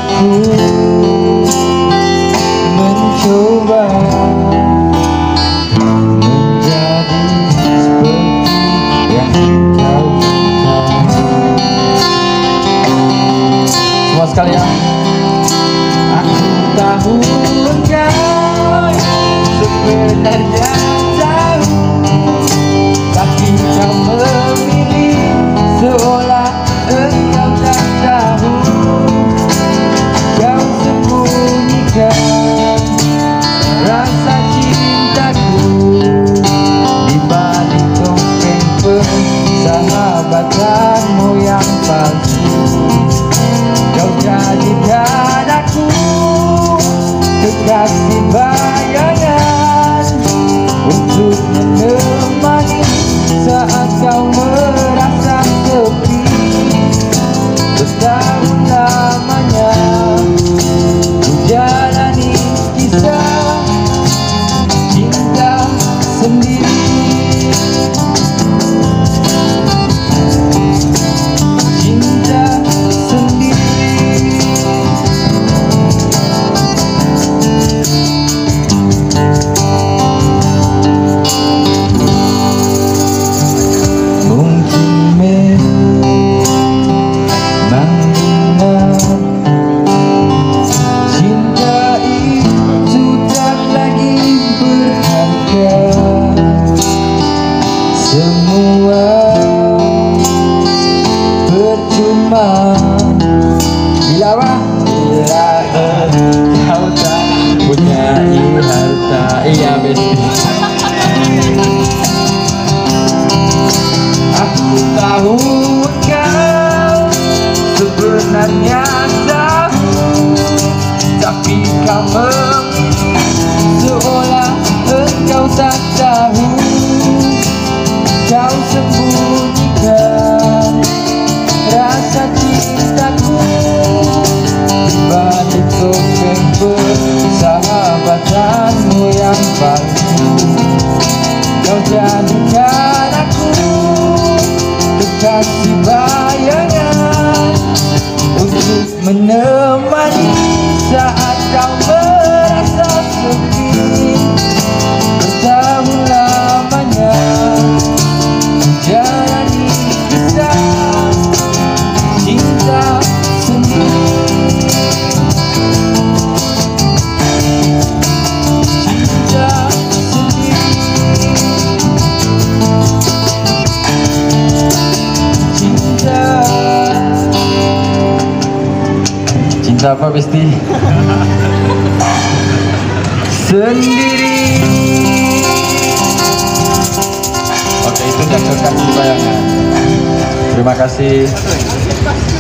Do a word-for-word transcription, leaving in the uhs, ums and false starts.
aku mencoba menjadi seperti yang kau minta. Semua sekalian, aku tahu engkau sebenarnya tahu, tapi kau memilih seolah engkau tak tahu. Kau sembunyikan rasa cintaku di balik topeng persahabatanmu yang palsu. Kau jadikan aku kekasih bayangan untuk menemani saat kau merasa sepi. Bertahun lamanya ku jalani kisah cinta sendiri. Cinta sendiri. Mungkin memang benar cinta itu tak lagi berharga. Semua percuma bila bila kau tak punya harta. Iya besti. Aku tahu kau sebenarnya tahu, tapi kau memilih seolah engkau tak tahu. Kau sembunyikan rasa cintaku di balik topeng persahabatanmu yang palsu. Kau jadikan aku kekasih bayangan untuk menemani saat kau merasa sepi. Bertahun lamanya jalani kisah cinta sendiri. Cinta sendiri. Cinta. Cinta apa besti? Sendiri. Oke, itu yang kekasih bayangan. Terima kasih.